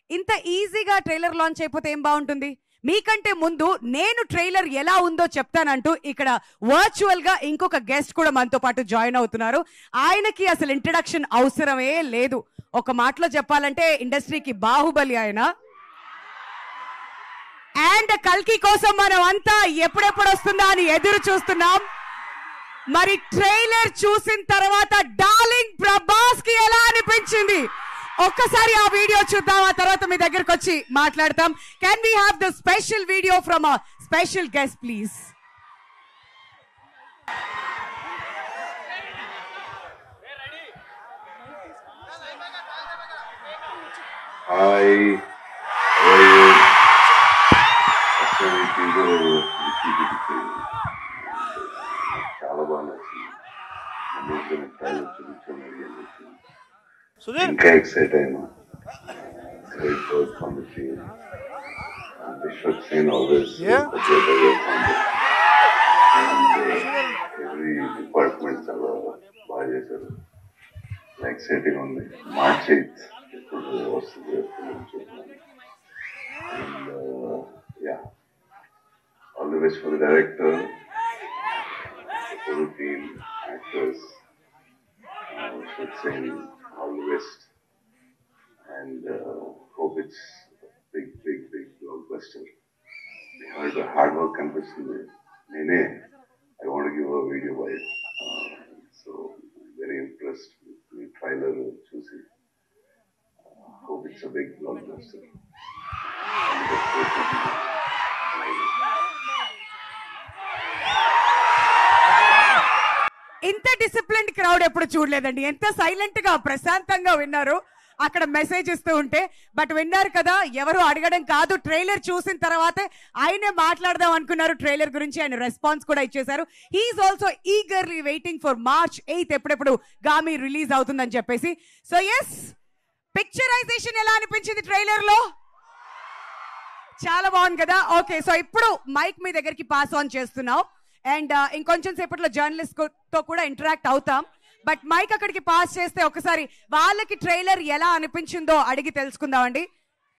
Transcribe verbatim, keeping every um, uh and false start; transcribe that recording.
ఇంత ఈజీగా trailer launch అయిపోతే ఏం బాగుంటుంది. మీకంటే ముందు నేను ట్రైలర్ ఎలా ఉందో చెప్తానంటూ ఇక్కడ వర్చువల్ గా ఇంకొక గెస్ట్ కూడా మనతో పాటు జాయిన్ అవుతున్నారు. ఆయనకి అసలు ఇంట్రడక్షన్ అవసరమే లేదు. ఒక మాటలో చెప్పాలంటే ఇండస్ట్రీకి బాహుబలి ఆయన. అండ్ కల్కి కోసం మనం అంతా ఎప్పుడెప్పుడు వస్తుందా అని ఎదురు చూస్తున్నాం. మరి ట్రైలర్ చూసిన తర్వాత డార్లింగ్ ప్రభాస్ కి ఎలా అనిపించింది ఒక్కసారి ఆ వీడియో చూద్దాం. ఆ తర్వాత మీ దగ్గరకు వచ్చి మాట్లాడతాం. Can we have the special video from a special guest please? Hi చాలా బాగా నచ్చింది. ఇంకా ఎక్సైట్ అయినా. Great work from the team. And Vishwak Sen always supported on it. And uh, every department చాలా బాగా చేశారు. ఎక్సైటింగ్ ఉంది. మార్చ్ ఎయిత్ ఇప్పుడు వస్తుంది. And uh, yeah, all the best for the director, for the team, actors. Uh, Vishwak Sen, all the best. And uh, hope it's a big, big, big blockbuster. I heard the hard work కనిపిస్తుంది. నేనే I want to give a video by it. Uh, so I'm very impressed with the trailer చూసి. Uh, hope it's a big blockbuster. ఇంత disciplined crowd ఎప్పుడు చూడలేదండి. ఎంత silent గా ప్రశాంతంగా విన్నారు అక్కడ మెసేజ్ ఇస్తూ ఉంటే. బట్ విన్నారు కదా, ఎవరు అడగడం కాదు, ట్రైలర్ చూసిన తర్వాతే ఆయనే మాట్లాడదాం అనుకున్నారు ట్రైలర్ గురించి. ఆయన రెస్పాన్స్ కూడా ఇచ్చేశారు. He is also eagerly waiting for March eighth ఎప్పుడెప్పుడు గామి రిలీజ్ అవుతుందని చెప్పేసి. సో ఎస్, పిక్చరైజేషన్ ఎలా అనిపించింది ట్రైలర్ లో? చాలా బాగుంది కదా. ఓకే, సో ఇప్పుడు మైక్ మీ దగ్గరికి పాస్ ఆన్ చేస్తున్నాం. అండ్ ఇంకొంచెం సేపట్లో జర్నలిస్ట్ తో కూడా ఇంటరాక్ట్ అవుతాం. బట్ మైక్ అక్కడికి పాస్ చేస్తే ఒకసారి వాళ్ళకి ట్రైలర్ ఎలా అనిపించిందో అడిగి తెలుసుకుందామండి.